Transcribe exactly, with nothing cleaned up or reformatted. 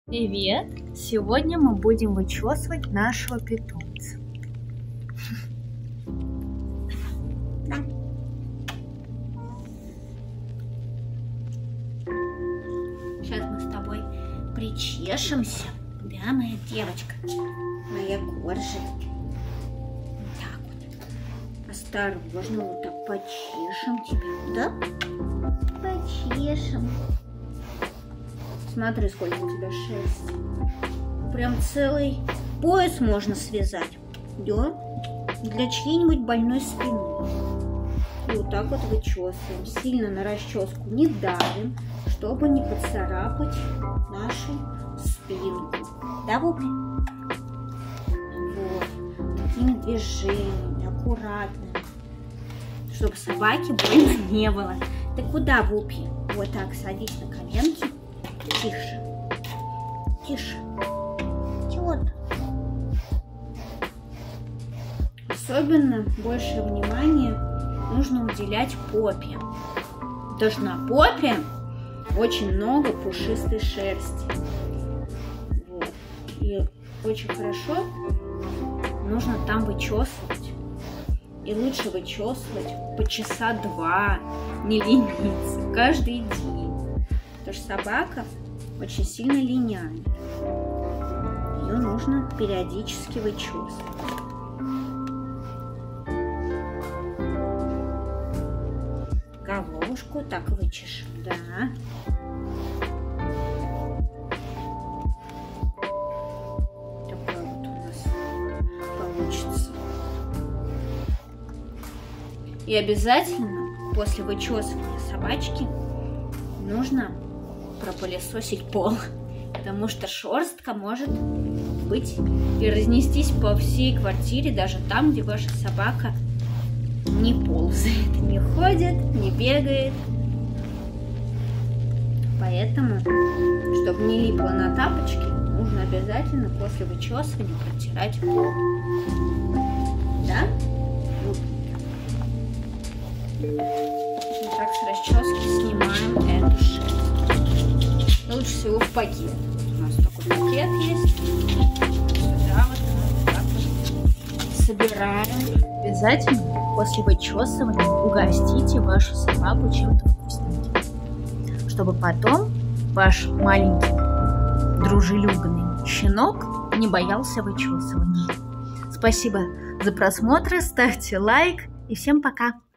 Привет! Сегодня мы будем вычесывать нашего питомца. Сейчас мы с тобой причешемся, да, моя девочка, моя коржик. Вот так вот. Осторожно, вот так почешем тебя, да? Почешем. Смотри, сколько у тебя шерсти. Прям целый пояс можно связать. Да? Для чьей-нибудь больной спины. И вот так вот вычесываем. Сильно на расческу не давим, чтобы не поцарапать нашу спинку. Да, Вупи? Вот. Такими движениями, аккуратными. Чтобы собаке больно не было. Ты куда, Вупи? Вот так, садись на коленки. Тише. Тише. Вот. Особенно большее внимание нужно уделять попе. Потому что на попе очень много пушистой шерсти. Вот. И очень хорошо нужно там вычесывать. И лучше вычесывать по часа два, не лениться, каждый день. Потому что собака очень сильно линяет. Ее нужно периодически вычесывать. Головушку так вычешем, да. Такой вот у нас получится. И обязательно после вычесывания собачки нужно пропылесосить пол, потому что шерстка может быть и разнестись по всей квартире, даже там, где ваша собака не ползает, не ходит, не бегает. Поэтому, чтобы не липло на тапочки, нужно обязательно после вычесывания протирать пол. Да? Вот так с расчески снимаем эту шерсть. Лучше всего в пакет. У нас такой пакет есть. Сюда вот, вот так вот собираем. Обязательно после вычесывания угостите вашу собаку чем-то вкусненьким, чтобы потом ваш маленький дружелюбный щенок не боялся вычесывания. Спасибо за просмотр, ставьте лайк и всем пока!